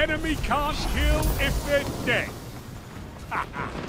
enemy can't kill if they're dead. Ha ha!